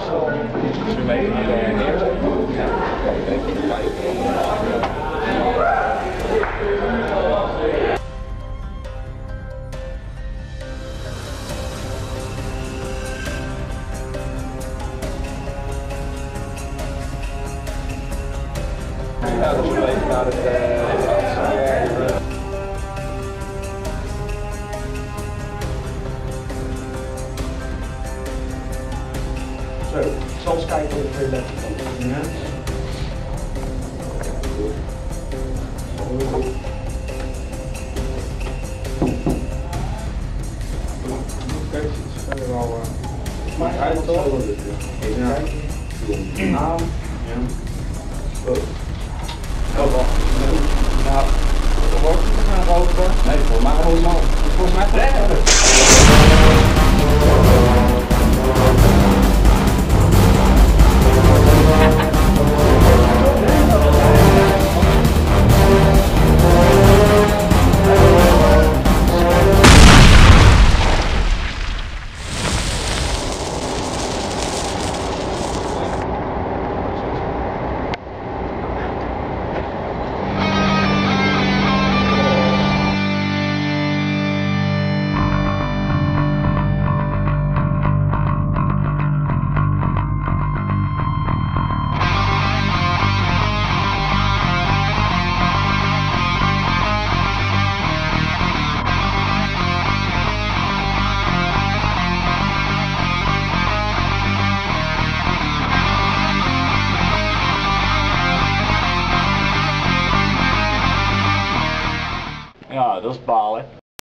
Ja, dat is een beetje naar het zo, ik zal eens kijken of ik let kan. Ja. Kijk, het is verder wel maar uit toch? Even kijken. Naam. Ja. Oh, wacht. Nou, wordt het gaan roken? Nee, volgens mij gewoon mal. Volgens mij ja, dat is balen.